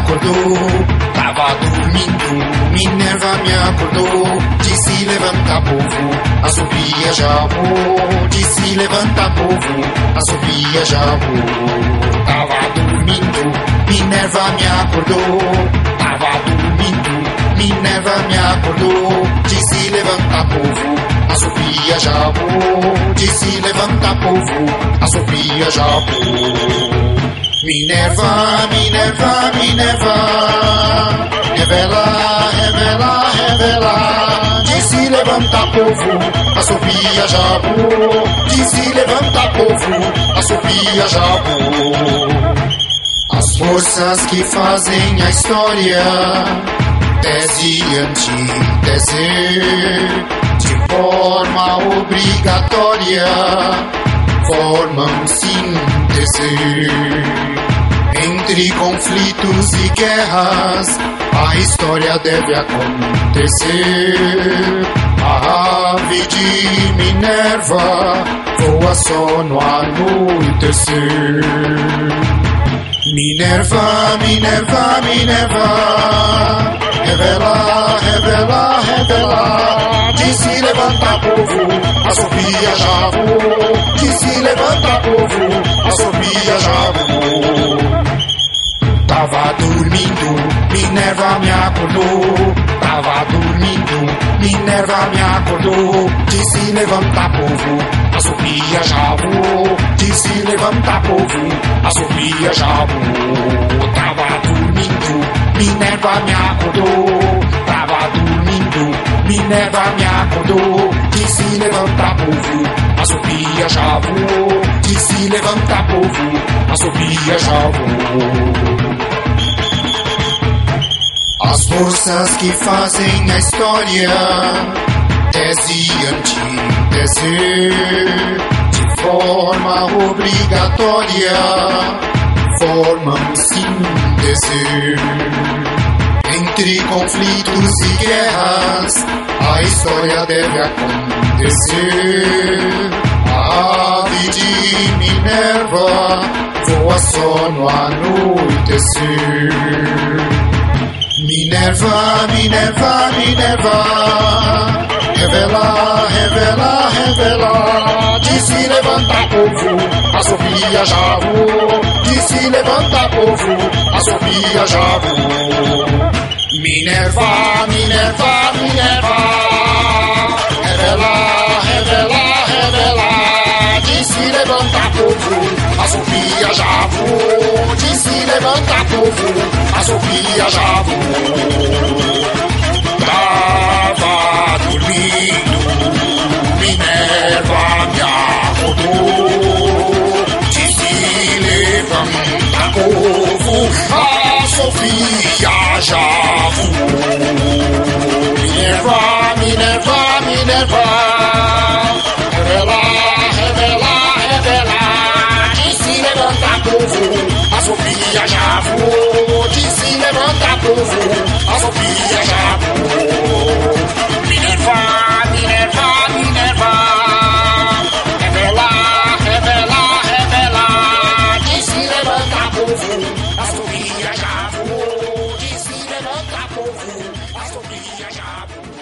acordou, tava dormindo. Minerva me acordou, disse levanta povo, assobia já vou. Disse levanta povo, assobia já vou. Tava dormindo, Minerva me acordou, tava dormindo. Minerva me acordou, disse levanta povo, assobia já vou. Disse levanta povo, assobia já vou. Minerva, Minerva, Minerva, revela, revela, revela. Disse levanta povo, assobia já vou. Disse levanta povo, assobia já vou. As forças que fazem a história, tese e antítese, de forma obrigatória, formam síntese. Entre conflitos e guerras, a história deve acontecer. A ave de Minerva voa só no anoitecer. Minerva, Minerva, Minerva, revela, revela, revela. Disse levanta povo, assobia já vou. Disse levanta povo, assobia já vou. Tava dormindo, Minerva me acordou. Tava dormindo, Minerva me acordou. Disse levanta povo, assobia já vou. Disse levanta povo, assobia já vou. Tava dormindo, Minerva me acordou. Tava dormindo, Minerva me acordou. Disse levanta povo, assobia já vou. Disse levanta povo, assobia já vou. As forças que fazem a história, tese e antítese, de forma obrigatória, formam síntese. Entre conflitos e guerras, a história deve acontecer. A ave de Minerva voa só no anoitecer. Minerva, Minerva, Minerva, revela, revela, revela. Disse levanta povo, assobia já vou. Disse levanta povo, assobia já vou. Minerva, Minerva, Minerva, revela, revela, revela. Disse levanta povo, assobia já vou. Disse levanta povo, assobia já vou. Tava dormindo, Minerva me acordou. Disse levanta povo, assobia já vou. Minerva, Minerva, Minerva, revela, revela, revela. Disse levanta povo, assobia já vou. Disse levanta povo, assobia já vou. Minerva, Minerva, Minerva, revela, revela, revela. Disse levanta povo, assobia já vou. Disse levanta povo, assobia já vou.